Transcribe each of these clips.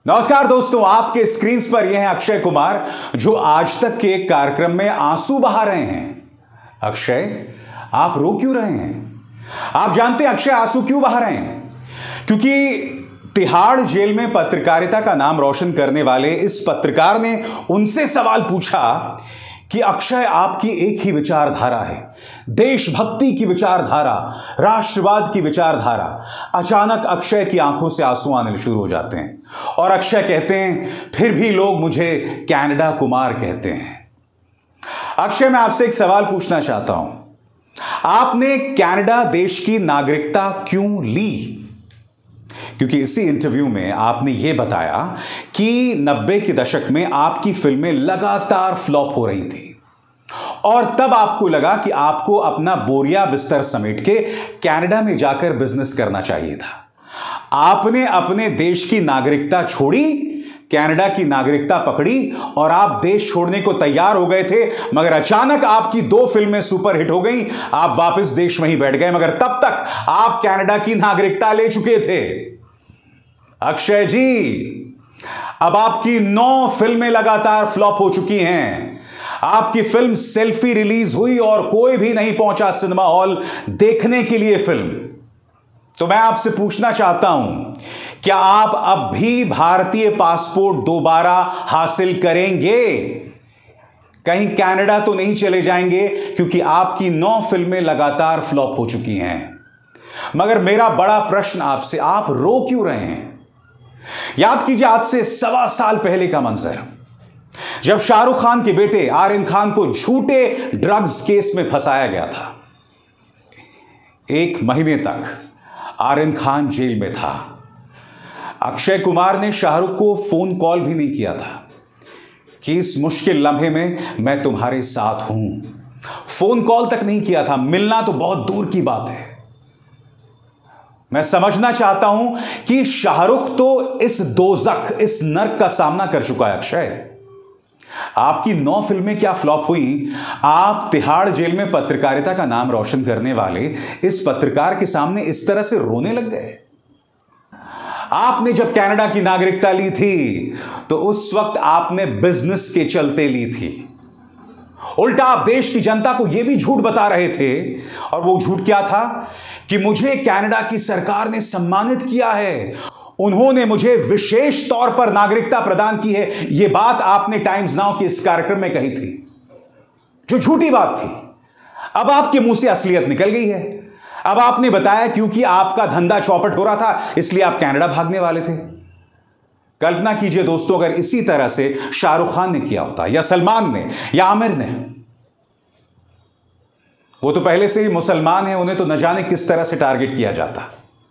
नमस्कार दोस्तों, आपके स्क्रीन पर यह है अक्षय कुमार जो आज तक के एक कार्यक्रम में आंसू बहा रहे हैं। अक्षय, आप रो क्यों रहे हैं? आप जानते हैं अक्षय आंसू क्यों बहा रहे हैं? क्योंकि तिहाड़ जेल में पत्रकारिता का नाम रोशन करने वाले इस पत्रकार ने उनसे सवाल पूछा कि अक्षय, आपकी एक ही विचारधारा है, देशभक्ति की विचारधारा, राष्ट्रवाद की विचारधारा। अचानक अक्षय की आंखों से आंसू आने शुरू हो जाते हैं और अक्षय कहते हैं, फिर भी लोग मुझे कनाडा कुमार कहते हैं। अक्षय, मैं आपसे एक सवाल पूछना चाहता हूं, आपने कनाडा देश की नागरिकता क्यों ली? क्योंकि इसी इंटरव्यू में आपने यह बताया कि 90 के दशक में आपकी फिल्में लगातार फ्लॉप हो रही थी और तब आपको लगा कि आपको अपना बोरिया बिस्तर समेट के कनाडा में जाकर बिजनेस करना चाहिए था। आपने अपने देश की नागरिकता छोड़ी, कनाडा की नागरिकता पकड़ी और आप देश छोड़ने को तैयार हो गए थे, मगर अचानक आपकी 2 फिल्में सुपरहिट हो गई, आप वापस देश में ही बैठ गए, मगर तब तक आप कनाडा की नागरिकता ले चुके थे। अक्षय जी, अब आपकी 9 फिल्में लगातार फ्लॉप हो चुकी हैं। आपकी फिल्म सेल्फी रिलीज हुई और कोई भी नहीं पहुंचा सिनेमा हॉल देखने के लिए फिल्म। तो मैं आपसे पूछना चाहता हूं, क्या आप अब भी भारतीय पासपोर्ट दोबारा हासिल करेंगे? कहीं कनाडा तो नहीं चले जाएंगे? क्योंकि आपकी 9 फिल्में लगातार फ्लॉप हो चुकी हैं। मगर मेरा बड़ा प्रश्न आपसे, आप रो क्यों रहे हैं? याद कीजिए आज से 1.25 साल पहले का मंजर, जब शाहरुख खान के बेटे आर्यन खान को झूठे ड्रग्स केस में फंसाया गया था। 1 महीने तक आर्यन खान जेल में था। अक्षय कुमार ने शाहरुख को फोन कॉल भी नहीं किया था कि इस मुश्किल लम्हे में मैं तुम्हारे साथ हूं। फोन कॉल तक नहीं किया था, मिलना तो बहुत दूर की बात है। मैं समझना चाहता हूं कि शाहरुख तो इस दोजख, इस नर्क का सामना कर चुका है। अक्षय, आपकी 9 फिल्में क्या फ्लॉप हुई? आप तिहाड़ जेल में पत्रकारिता का नाम रोशन करने वाले इस पत्रकार के सामने इस तरह से रोने लग गए। आपने जब कनाडा की नागरिकता ली थी तो उस वक्त आपने बिजनेस के चलते ली थी। उल्टा आप देश की जनता को यह भी झूठ बता रहे थे, और वो झूठ क्या था कि मुझे कनाडा की सरकार ने सम्मानित किया है, उन्होंने मुझे विशेष तौर पर नागरिकता प्रदान की है। यह बात आपने टाइम्स नाउ के इस कार्यक्रम में कही थी, जो झूठी बात थी। अब आपके मुंह से असलियत निकल गई है। अब आपने बताया क्योंकि आपका धंधा चौपट हो रहा था, इसलिए आप कनाडा भागने वाले थे। कल्पना कीजिए दोस्तों, अगर इसी तरह से शाहरुख खान ने किया होता, या सलमान ने, या आमिर ने। वो तो पहले से ही मुसलमान हैं, उन्हें तो न जाने किस तरह से टारगेट किया जाता।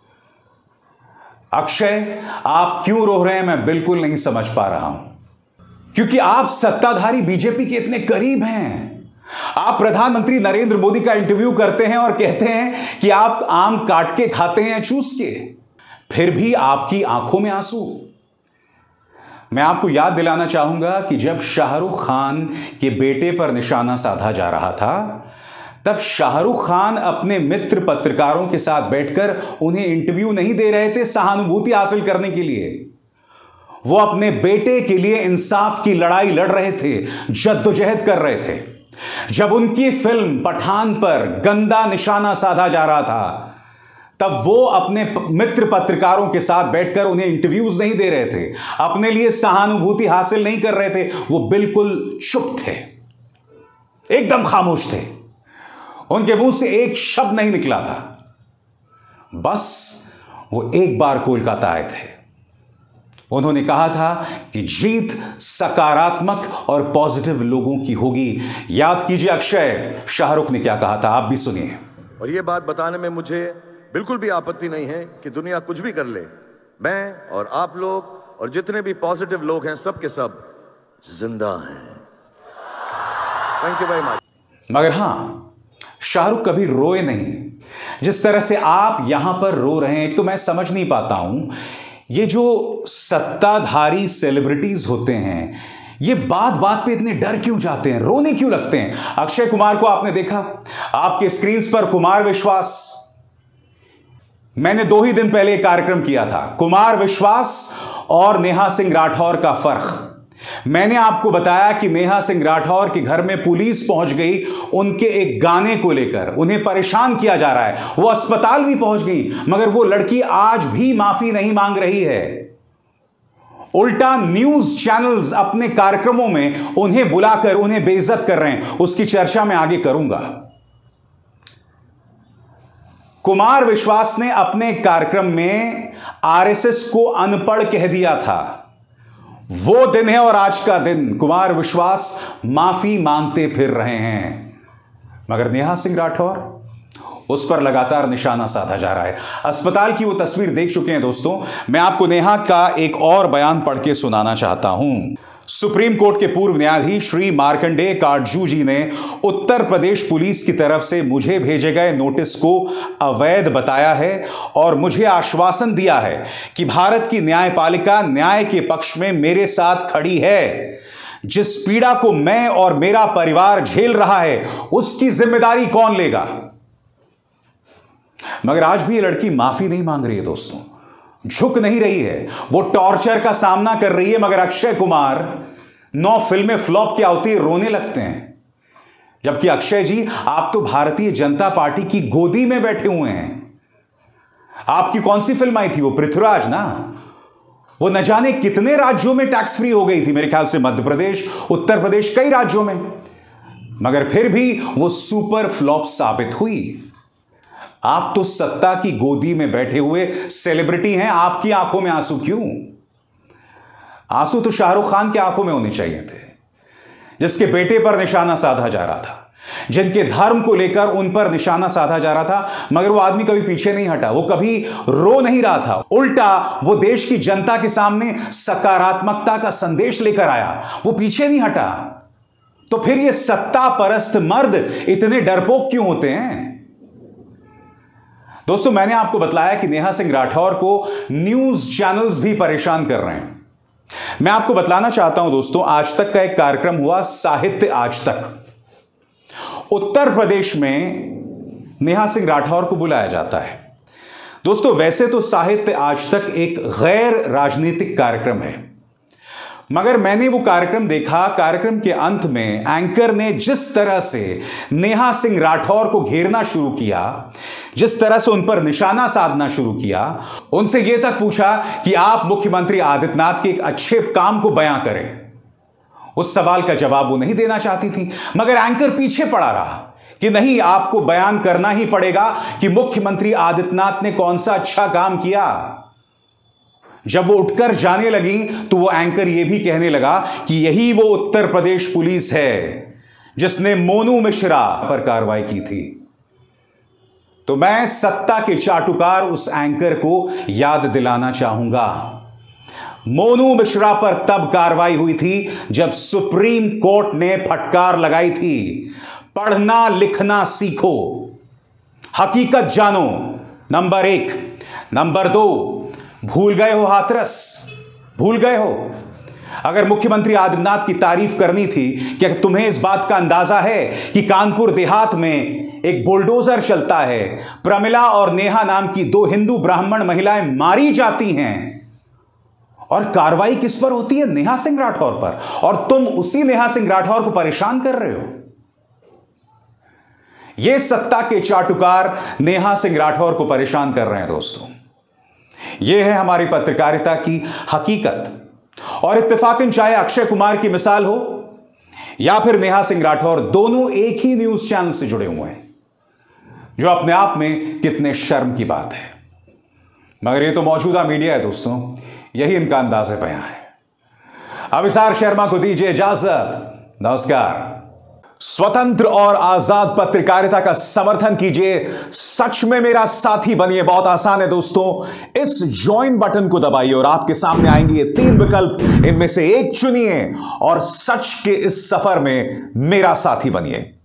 अक्षय, आप क्यों रो रहे हैं मैं बिल्कुल नहीं समझ पा रहा हूं। क्योंकि आप सत्ताधारी बीजेपी के इतने करीब हैं। आप प्रधानमंत्री नरेंद्र मोदी का इंटरव्यू करते हैं और कहते हैं कि आप आम काट के खाते हैं, चूस के, फिर भी आपकी आंखों में आंसू। मैं आपको याद दिलाना चाहूंगा कि जब शाहरुख खान के बेटे पर निशाना साधा जा रहा था, तब शाहरुख खान अपने मित्र पत्रकारों के साथ बैठकर उन्हें इंटरव्यू नहीं दे रहे थे सहानुभूति हासिल करने के लिए। वो अपने बेटे के लिए इंसाफ की लड़ाई लड़ रहे थे, जद्दोजहद कर रहे थे। जब उनकी फिल्म पठान पर गंदा निशाना साधा जा रहा था, तब वो अपने मित्र पत्रकारों के साथ बैठकर उन्हें इंटरव्यूज नहीं दे रहे थे, अपने लिए सहानुभूति हासिल नहीं कर रहे थे। वो बिल्कुल चुप थे, एकदम खामोश थे। उनके मुंह से एक शब्द नहीं निकला था। बस वो एक बार कोलकाता आए थे, उन्होंने कहा था कि जीत सकारात्मक और पॉजिटिव लोगों की होगी। याद कीजिए अक्षय, शाहरुख ने क्या कहा था, आप भी सुनिए। और ये बात बताने में मुझे बिल्कुल भी आपत्ति नहीं है कि दुनिया कुछ भी कर ले, मैं और आप लोग और जितने भी पॉजिटिव लोग हैं, सब के सब जिंदा हैं। Thank you very much. मगर हां, शाहरुख कभी रोए नहीं जिस तरह से आप यहां पर रो रहे हैं। तो मैं समझ नहीं पाता हूं, ये जो सत्ताधारी सेलिब्रिटीज होते हैं, ये बात बात पे इतने डर क्यों जाते हैं, रोने क्यों लगते हैं? अक्षय कुमार को आपने देखा, आपके स्क्रीन पर कुमार विश्वास, मैंने 2 ही दिन पहले एक कार्यक्रम किया था, कुमार विश्वास और नेहा सिंह राठौर का फर्क। मैंने आपको बताया कि नेहा सिंह राठौर के घर में पुलिस पहुंच गई उनके एक गाने को लेकर, उन्हें परेशान किया जा रहा है, वो अस्पताल भी पहुंच गई, मगर वो लड़की आज भी माफी नहीं मांग रही है। उल्टा न्यूज चैनल्स अपने कार्यक्रमों में उन्हें बुलाकर उन्हें बेइज्जत कर रहे हैं। उसकी चर्चा मैं आगे करूंगा। कुमार विश्वास ने अपने कार्यक्रम में आरएसएस को अनपढ़ कह दिया था। वो दिन है और आज का दिन कुमार विश्वास माफी मांगते फिर रहे हैं, मगर नेहा सिंह राठौर, उस पर लगातार निशाना साधा जा रहा है। अस्पताल की वो तस्वीर देख चुके हैं दोस्तों। मैं आपको नेहा का एक और बयान पढ़ के सुनाना चाहता हूं। सुप्रीम कोर्ट के पूर्व न्यायाधीश श्री मार्कंडेय काटजू जी ने उत्तर प्रदेश पुलिस की तरफ से मुझे भेजे गए नोटिस को अवैध बताया है और मुझे आश्वासन दिया है कि भारत की न्यायपालिका न्याय के पक्ष में मेरे साथ खड़ी है। जिस पीड़ा को मैं और मेरा परिवार झेल रहा है उसकी जिम्मेदारी कौन लेगा? मगर आज भी ये लड़की माफी नहीं मांग रही है दोस्तों, झुक नहीं रही है। वो टॉर्चर का सामना कर रही है, मगर अक्षय कुमार 9 फिल्में फ्लॉप क्या होती है रोने लगते हैं। जबकि अक्षय जी, आप तो भारतीय जनता पार्टी की गोदी में बैठे हुए हैं। आपकी कौन सी फिल्म आई थी? वो पृथ्वीराज ना। वो न जाने कितने राज्यों में टैक्स फ्री हो गई थी, मेरे ख्याल से मध्य प्रदेश, उत्तर प्रदेश, कई राज्यों में, मगर फिर भी वो सुपर फ्लॉप साबित हुई। आप तो सत्ता की गोदी में बैठे हुए सेलिब्रिटी हैं, आपकी आंखों में आंसू क्यों? आंसू तो शाहरुख खान की आंखों में होने चाहिए थे, जिसके बेटे पर निशाना साधा जा रहा था, जिनके धर्म को लेकर उन पर निशाना साधा जा रहा था, मगर वो आदमी कभी पीछे नहीं हटा, वो कभी रो नहीं रहा था। उल्टा वो देश की जनता के सामने सकारात्मकता का संदेश लेकर आया, वो पीछे नहीं हटा। तो फिर ये सत्ता परस्त मर्द इतने डरपोक क्यों होते हैं? दोस्तों, मैंने आपको बताया कि नेहा सिंह राठौर को न्यूज चैनल्स भी परेशान कर रहे हैं। मैं आपको बतलाना चाहता हूं दोस्तों, आज तक का एक कार्यक्रम हुआ, साहित्य आज तक। उत्तर प्रदेश में नेहा सिंह राठौर को बुलाया जाता है। दोस्तों, वैसे तो साहित्य आज तक एक गैर राजनीतिक कार्यक्रम है, मगर मैंने वो कार्यक्रम देखा। कार्यक्रम के अंत में एंकर ने जिस तरह से नेहा सिंह राठौर को घेरना शुरू किया, जिस तरह से उन पर निशाना साधना शुरू किया, उनसे यह तक पूछा कि आप मुख्यमंत्री आदित्यनाथ के एक अच्छे काम को बयां करें। उस सवाल का जवाब वो नहीं देना चाहती थी, मगर एंकर पीछे पड़ा रहा कि नहीं, आपको बयान करना ही पड़ेगा कि मुख्यमंत्री आदित्यनाथ ने कौन सा अच्छा काम किया। जब वो उठकर जाने लगी तो वो एंकर ये भी कहने लगा कि यही वो उत्तर प्रदेश पुलिस है जिसने मोनू मिश्रा पर कार्रवाई की थी। तो मैं सत्ता के चाटुकार उस एंकर को याद दिलाना चाहूंगा, मोनू मिश्रा पर तब कार्रवाई हुई थी जब सुप्रीम कोर्ट ने फटकार लगाई थी, पढ़ना लिखना सीखो, हकीकत जानो, नंबर 1। नंबर 2, भूल गए हो हाथरस? भूल गए हो? अगर मुख्यमंत्री आदित्यनाथ की तारीफ करनी थी, क्या तुम्हें इस बात का अंदाजा है कि कानपुर देहात में एक बुलडोजर चलता है, प्रमिला और नेहा नाम की 2 हिंदू ब्राह्मण महिलाएं मारी जाती हैं और कार्रवाई किस पर होती है? नेहा सिंह राठौर पर, और तुम उसी नेहा सिंह राठौर को परेशान कर रहे हो। यह सत्ता के चाटुकार नेहा सिंह राठौर को परेशान कर रहे हैं दोस्तों। यह है हमारी पत्रकारिता की हकीकत। और इत्तेफाकन चाहे अक्षय कुमार की मिसाल हो या फिर नेहा सिंह राठौर, दोनों एक ही न्यूज चैनल से जुड़े हुए हैं, जो अपने आप में कितने शर्म की बात है। मगर यह तो मौजूदा मीडिया है दोस्तों, यही इनका अंदाज़े बयां है। अभिसार शर्मा को दीजिए इजाजत। नमस्कार। स्वतंत्र और आजाद पत्रकारिता का समर्थन कीजिए, सच में मेरा साथी बनिए। बहुत आसान है दोस्तों, इस ज्वाइन बटन को दबाइए और आपके सामने आएंगे ये 3 विकल्प, इनमें से एक चुनिए और सच के इस सफर में मेरा साथी बनिए।